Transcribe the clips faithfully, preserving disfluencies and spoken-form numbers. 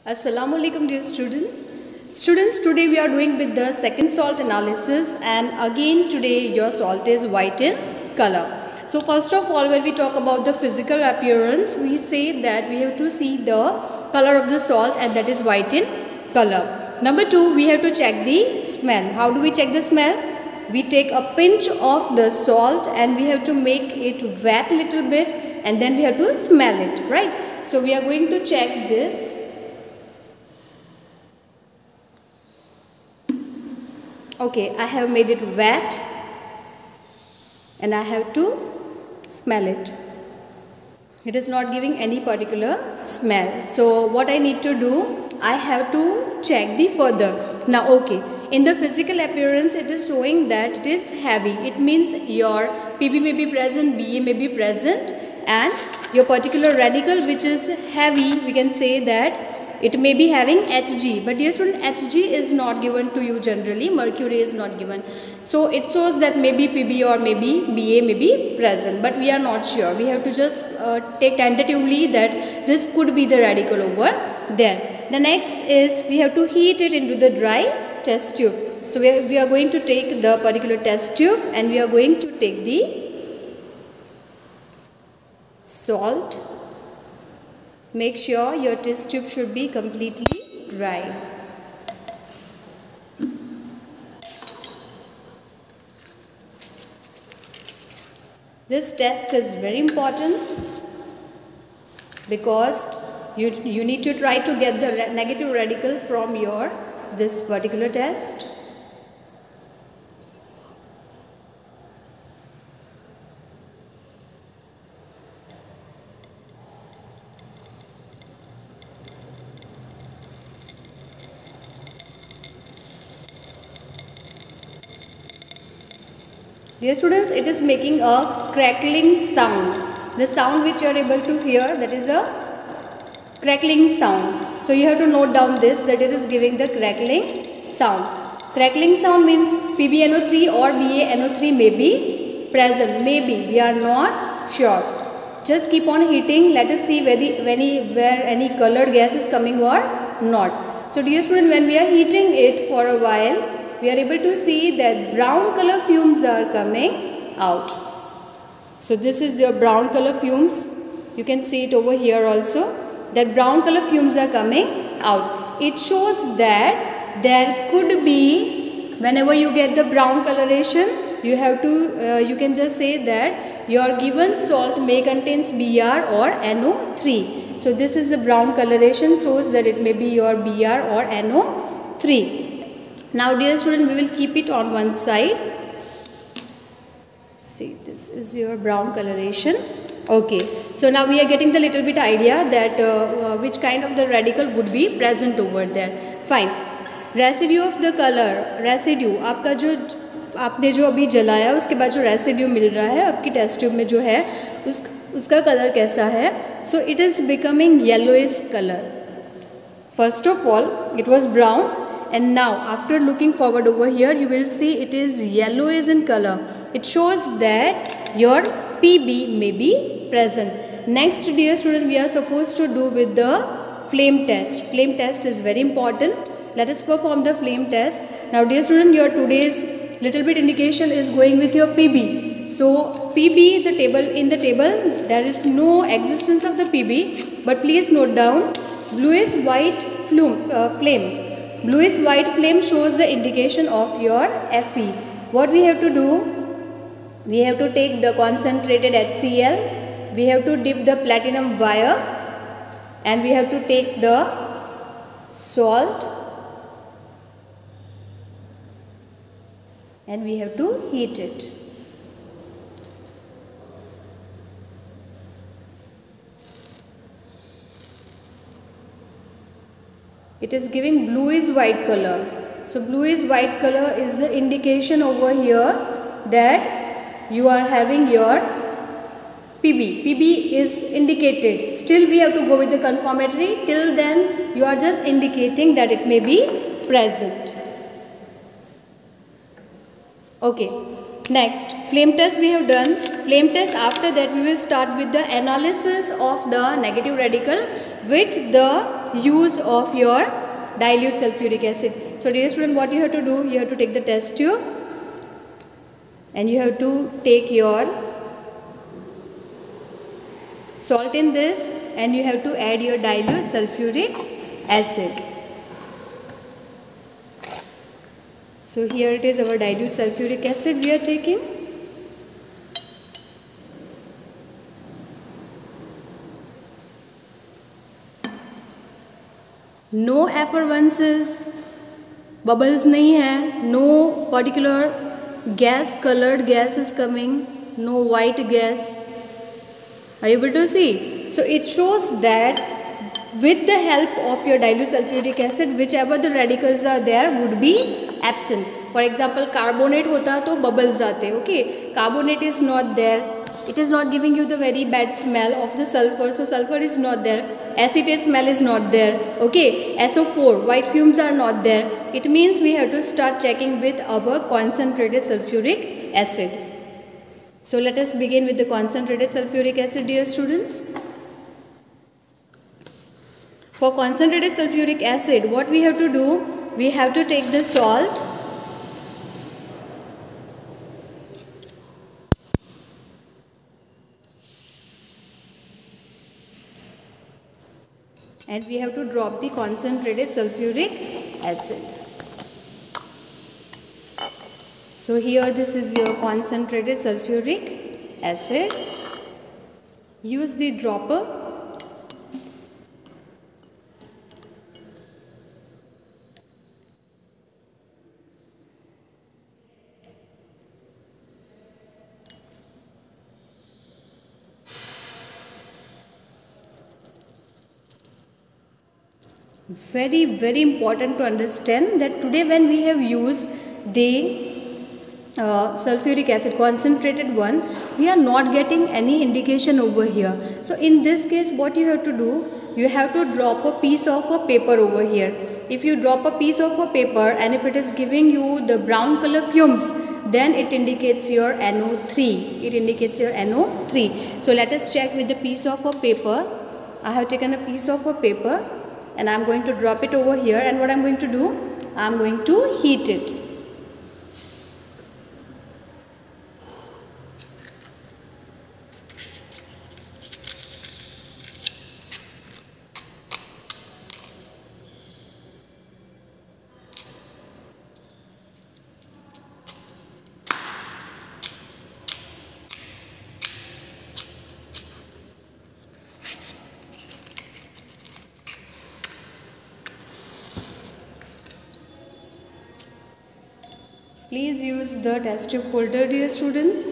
Assalamu alaikum dear students. Students, today we are doing with the second salt analysis, and again today your salt is white in color. So first of all, when we talk about the physical appearance, we say that we have to see the color of the salt, and that is white in color. Number two, we have to check the smell. How do we check the smell? We take a pinch of the salt and we have to make it wet little bit, and then we have to smell it, right? So we are going to check this. Okay, I have made it wet and I have to smell it. It is not giving any particular smell. So what I need to do, I have to check the further. Now okay, in the physical appearance it is showing that it is heavy. It means your P B may be present, B A may be present, and your particular radical which is heavy, we can say that it may be having Hg, but dear student, Hg is not given to you generally, mercury is not given. So it shows that maybe P B or maybe B A may be present, but we are not sure. We have to just uh, take tentatively that this could be the radical over there. The next is we have to heat it into the dry test tube. So we are, we are going to take the particular test tube and we are going to take the salt. Make sure your test tube should be completely dry. This test is very important because you, you need to try to get the negative radical from your this particular test. Dear students, it is making a crackling sound. The sound which you are able to hear, that is a crackling sound. So you have to note down this, that it is giving the crackling sound. Crackling sound means P B N O three or B A N O three may be present. Maybe, we are not sure. Just keep on heating. Let us see where, the, any, where any colored gas is coming or not. So dear student, when we are heating it for a while, we are able to see that brown color fumes are coming out. So this is your brown color fumes. You can see it over here also, that brown color fumes are coming out. It shows that there could be, whenever you get the brown coloration, you have to, uh, you can just say that your given salt may contains B R or N O three. So this is the brown coloration, shows that it may be your B R or N O three. Now dear student, we will keep it on one side. See, this is your brown coloration. Okay, so now we are getting the little bit idea that uh, uh, which kind of the radical would be present over there. Fine. Residue of the color, residue, आपका जो आपने जो अभी जलाया उसके बाद जो residue मिल रहा है आपकी test tube में जो है उस उसका color कैसा है? So it is becoming yellowish color. First of all, it was brown. And now after looking forward over here, you will see it is yellowish in color. It shows that your P B may be present. Next dear student, we are supposed to do with the flame test. Flame test is very important. Let us perform the flame test. Now dear student, your today's little bit indication is going with your P B. So P B, the table, in the table there is no existence of the P B, but please note down bluish white flume, uh, flame. Bluish white flame shows the indication of your Fe. What we have to do? We have to take the concentrated HCl. We have to dip the platinum wire. And we have to take the salt. And we have to heat it. It is giving bluish white color. So bluish white color is the indication over here that you are having your P B. P B is indicated. Still we have to go with the confirmatory. Till then you are just indicating that it may be present. Okay. Next, flame test we have done. Flame test, after that we will start with the analysis of the negative radical with the use of your dilute sulfuric acid. So dear student, what you have to do, you have to take the test tube and you have to take your salt in this and you have to add your dilute sulfuric acid. So here it is, our dilute sulfuric acid we are taking. No effervescence, bubbles नहीं है, no particular gas, colored gas is coming, no white gas. Are you able to see? So it shows that with the help of your dilute sulfuric acid, whichever the radicals are there would be absent. For example, carbonate होता तो bubbles आते, okay? Carbonate is not there. It is not giving you the very bad smell of the sulfur, so sulfur is not there. Acetate smell is not there, okay? S O four, white fumes are not there. It means we have to start checking with our concentrated sulfuric acid. So let us begin with the concentrated sulfuric acid, dear students. For concentrated sulfuric acid, what we have to do, we have to take the salt and we have to drop the concentrated sulfuric acid. So here this is your concentrated sulfuric acid. Use the dropper. Very very important to understand that today when we have used the uh, sulfuric acid concentrated one, we are not getting any indication over here. So in this case what you have to do, you have to drop a piece of a paper over here. If you drop a piece of a paper and if it is giving you the brown color fumes, then it indicates your N O three. It indicates your N O three. So let us check with the piece of a paper. I have taken a piece of a paper and I am going to drop it over here, and what I am going to do, I am going to heat it. Please use the test tube holder, dear students.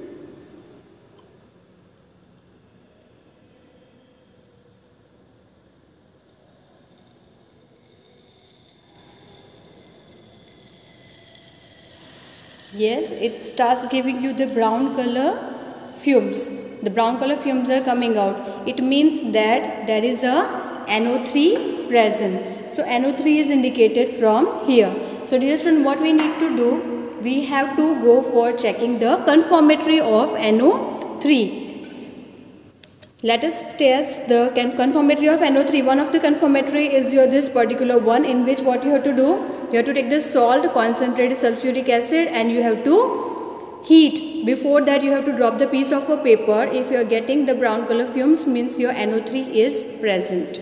Yes, it starts giving you the brown color fumes. The brown color fumes are coming out. It means that there is a N O three present. So N O three is indicated from here. So dear student, what we need to do, we have to go for checking the conformatory of N O three. Let us test the conformatory of N O three. One of the conformatory is your this particular one, in which what you have to do, you have to take the salt, concentrated sulfuric acid, and you have to heat. Before that you have to drop the piece of a paper. If you are getting the brown color fumes, means your N O three is present.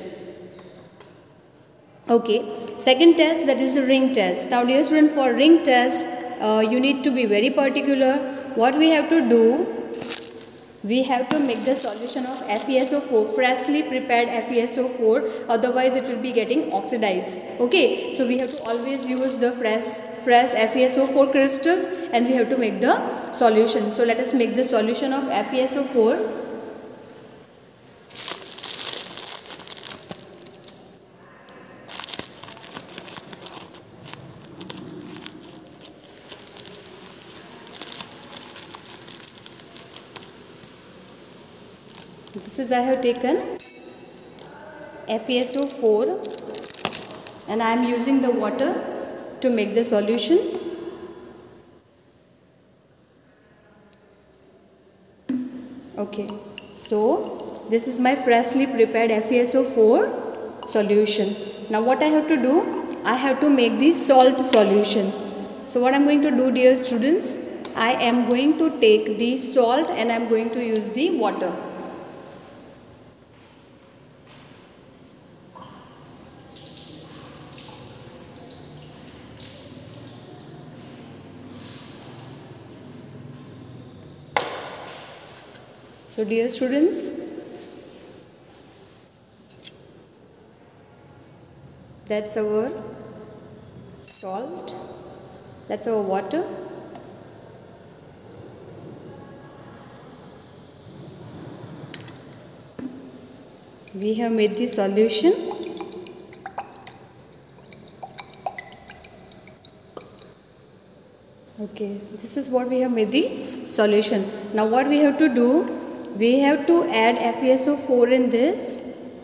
Okay, second test, that is the ring test. Now dear student, for ring test, uh, you need to be very particular. What we have to do, we have to make the solution of F e S O four, freshly prepared F e S O four, otherwise it will be getting oxidized. Okay, so we have to always use the fresh, fresh F e S O four crystals and we have to make the solution. So let us make the solution of F e S O four. This is, I have taken F e S O four and I am using the water to make the solution. Okay, so this is my freshly prepared F e S O four solution. Now what I have to do? I have to make the salt solution. So what I am going to do, dear students, I am going to take the salt and I am going to use the water. So dear students, that's our salt, that's our water. We have made the solution. Okay, this is what we have made the solution. Now what we have to do? We have to add F e S O four in this.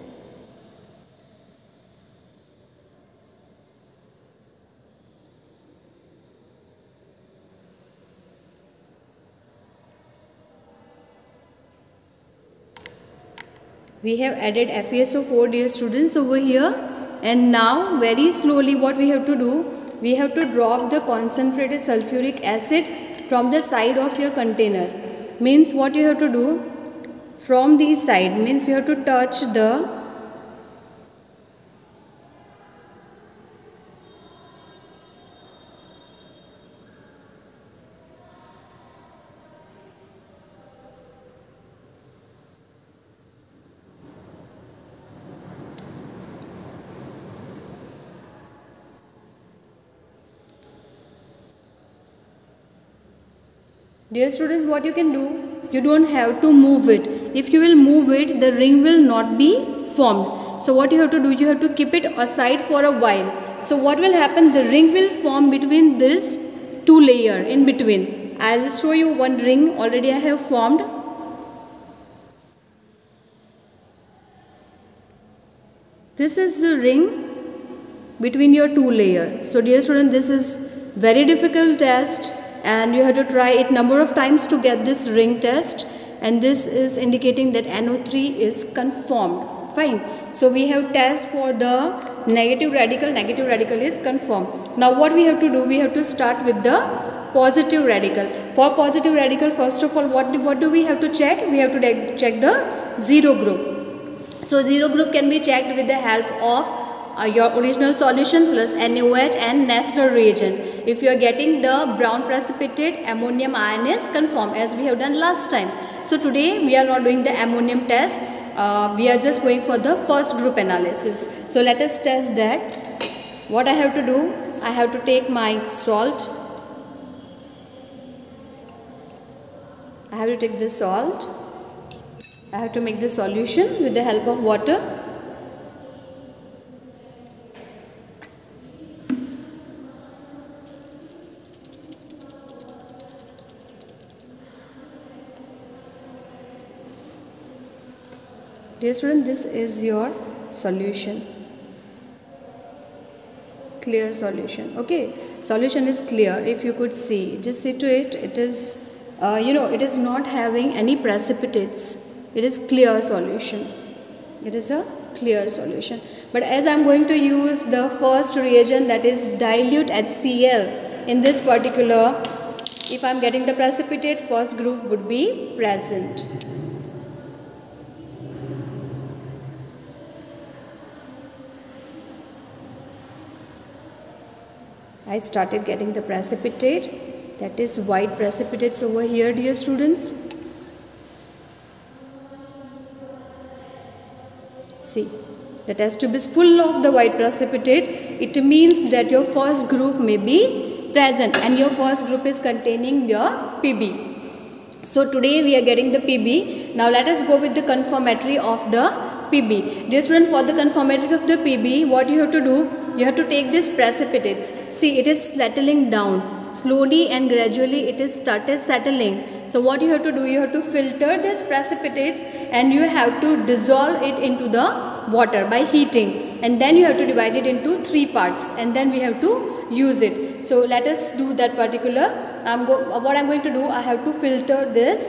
We have added F e S O four, dear students, over here, and now very slowly what we have to do? We have to drop the concentrated sulfuric acid from the side of your container. Means what you have to do? From the side, means you have to touch the Dear students, what you can do? You don't have to move it. If you will move it, the ring will not be formed. So what you have to do? You have to keep it aside for a while. So what will happen? The ring will form between this two layer in between. I will show you one ring already I have formed. This is the ring between your two layer. So dear student, this is very difficult test. And you have to try it number of times to get this ring test, and this is indicating that N O three is conformed. Fine. So we have test for the negative radical. Negative radical is conformed. Now what we have to do? We have to start with the positive radical. For positive radical, first of all, what do, what do we have to check? We have to check the zero group. So zero group can be checked with the help of Uh, your original solution plus N A O H and Nessler reagent. If you are getting the brown precipitate, ammonium ion is conformed as we have done last time. So today we are not doing the ammonium test. Uh, we are just going for the first group analysis. So let us test that. What I have to do? I have to take my salt. I have to take the salt. I have to make the solution with the help of water. Dear student, this is your solution. Clear solution. Okay, solution is clear. If you could see, just see to it. It is, uh, you know, it is not having any precipitates. It is clear solution. It is a clear solution. But as I am going to use the first reagent, that is dilute H C l in this particular, if I am getting the precipitate, first group would be present. I started getting the precipitate, that is white precipitates over here, dear students. See, the test tube is full of the white precipitate. It means that your first group may be present and your first group is containing your P B. So today we are getting the P B. Now let us go with the confirmatory of the P B. Dear student, for the confirmatory of the P B, what you have to do? You have to take this precipitates. See, it is settling down. Slowly and gradually it is started settling. So what you have to do? You have to filter this precipitates and you have to dissolve it into the water by heating. And then you have to divide it into three parts and then we have to use it. So let us do that particular. I'm go what I'm going to do, I have to filter this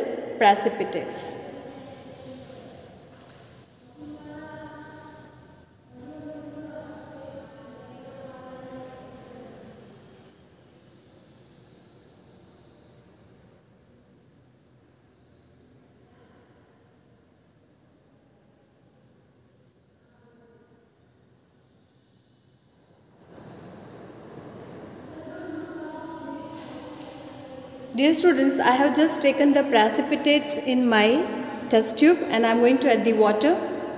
precipitates. Dear students, I have just taken the precipitates in my test tube and I am going to add the water.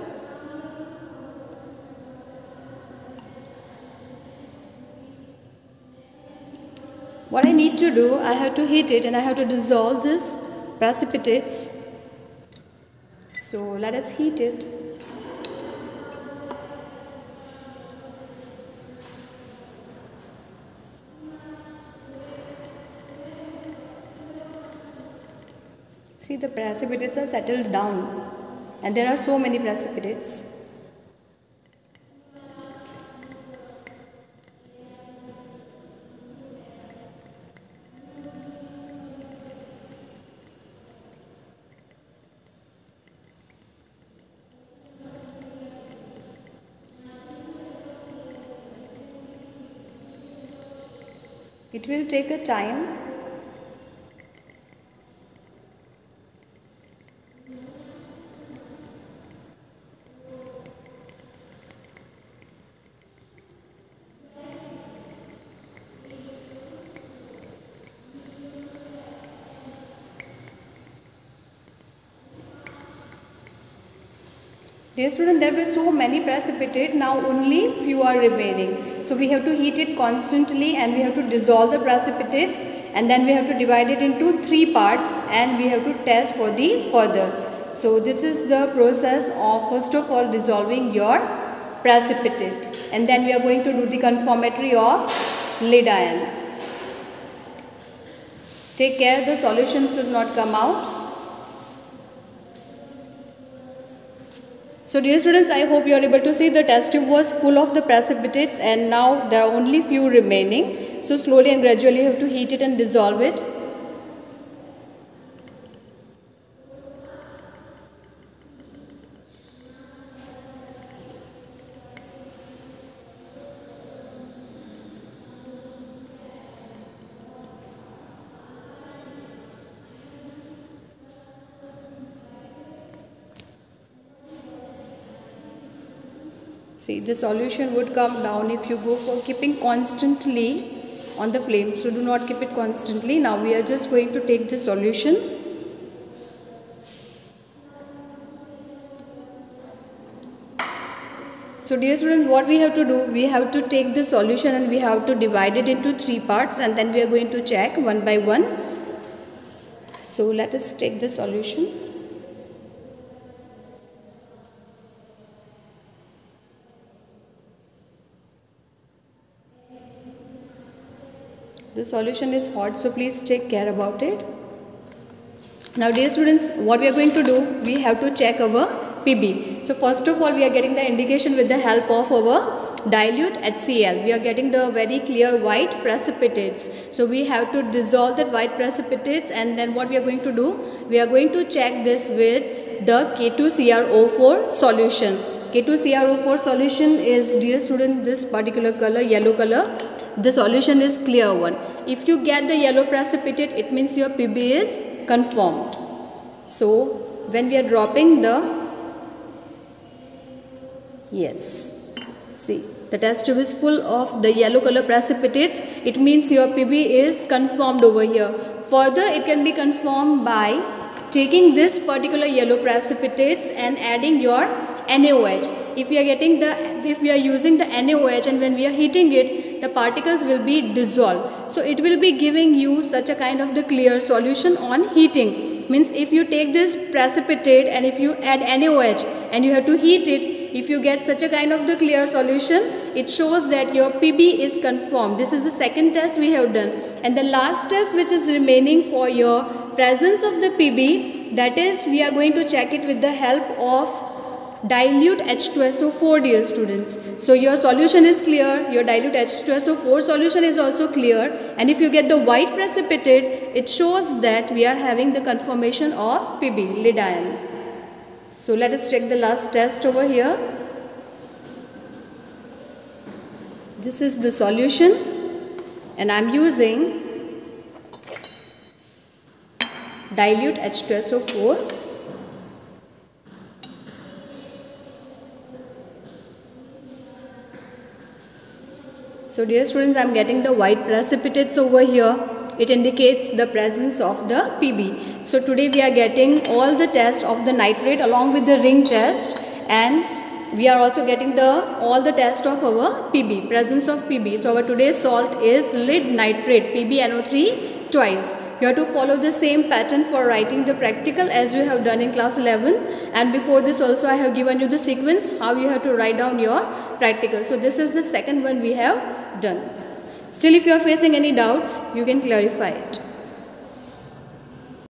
What I need to do, I have to heat it and I have to dissolve this precipitates. So let us heat it. See, the precipitates are settled down and there are so many precipitates. It will take a time. Dear student, there were so many precipitate, now only few are remaining. So we have to heat it constantly and we have to dissolve the precipitates and then we have to divide it into three parts and we have to test for the further. So this is the process of first of all dissolving your precipitates and then we are going to do the conformatory of lead ion. Take care the solution should not come out. So dear students, I hope you are able to see the test tube was full of the precipitates and now there are only few remaining. So slowly and gradually you have to heat it and dissolve it. See, the solution would come down if you go for keeping constantly on the flame. So do not keep it constantly. Now we are just going to take the solution. So dear students, what we have to do, we have to take the solution and we have to divide it into three parts and then we are going to check one by one. So let us take the solution. The solution is hot, so please take care about it. Now dear students, what we are going to do, we have to check our P B. So first of all, we are getting the indication with the help of our dilute H C l. We are getting the very clear white precipitates. So we have to dissolve that white precipitates and then what we are going to do, we are going to check this with the K two C r O four solution. K two C r O four solution is, dear student, this particular color, yellow color. The solution is clear one. If you get the yellow precipitate, it means your P B is conformed. So when we are dropping the, yes, see, the test tube is full of the yellow color precipitates. It means your P B is conformed over here. Further, it can be conformed by taking this particular yellow precipitates and adding your N a O H. If we are getting the, if we are using the N a O H and when we are heating it, the particles will be dissolved. So it will be giving you such a kind of the clear solution on heating. Means if you take this precipitate and if you add N a O H and you have to heat it, if you get such a kind of the clear solution, it shows that your P B is conformed. This is the second test we have done. And the last test which is remaining for your presence of the P B, that is we are going to check it with the help of dilute H two S O four, dear students. So your solution is clear, your dilute H two S O four solution is also clear, and if you get the white precipitate, it shows that we are having the conformation of P B, lead ion. So let us check the last test over here. This is the solution and I am using dilute H two S O four. So dear students, I am getting the white precipitates over here. it indicates the presence of the P B. So today we are getting all the tests of the nitrate along with the ring test, and we are also getting the all the test of our P B, presence of P B. So our today's salt is lead nitrate, P B N O three twice. You have to follow the same pattern for writing the practical as you have done in class eleven, and before this also I have given you the sequence how you have to write down your practical. So this is the second one we have done. Still, if you are facing any doubts, you can clarify it.